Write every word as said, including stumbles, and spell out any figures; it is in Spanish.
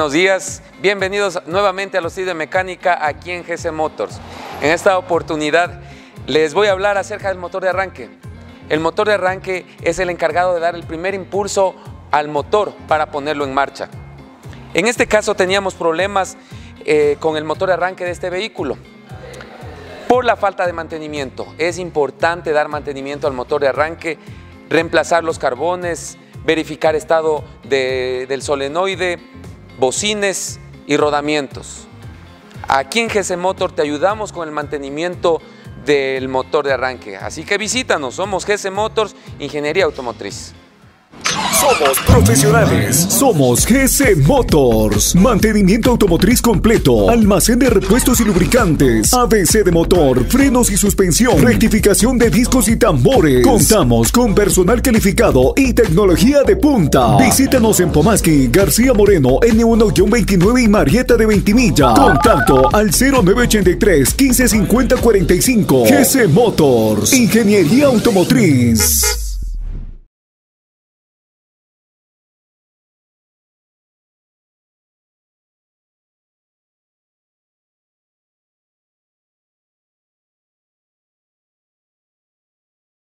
buenos días. Bienvenidos nuevamente a los tips de mecánica aquí en G C Motors. En esta oportunidad les voy a hablar acerca del motor de arranque. El motor de arranque es el encargado de dar el primer impulso al motor para ponerlo en marcha. En este caso teníamos problemas eh, con el motor de arranque de este vehículo por la falta de mantenimiento. Es importante dar mantenimiento al motor de arranque, reemplazar los carbones, verificar estado de, del solenoide, bocines y rodamientos. Aquí en G C Motor te ayudamos con el mantenimiento del motor de arranque, así que visítanos, somos G C Motors, Ingeniería Automotriz. Somos profesionales. Somos G C Motors. Mantenimiento automotriz completo. Almacén de repuestos y lubricantes. A B C de motor, frenos y suspensión. Rectificación de discos y tambores. Contamos con personal calificado y tecnología de punta. Visítanos en Pomaski, García Moreno, N uno veintinueve y Marieta de Ventimilla. Contacto al cero nueve ochenta y tres, quince cincuenta cuarenta y cinco. G C Motors. Ingeniería Automotriz.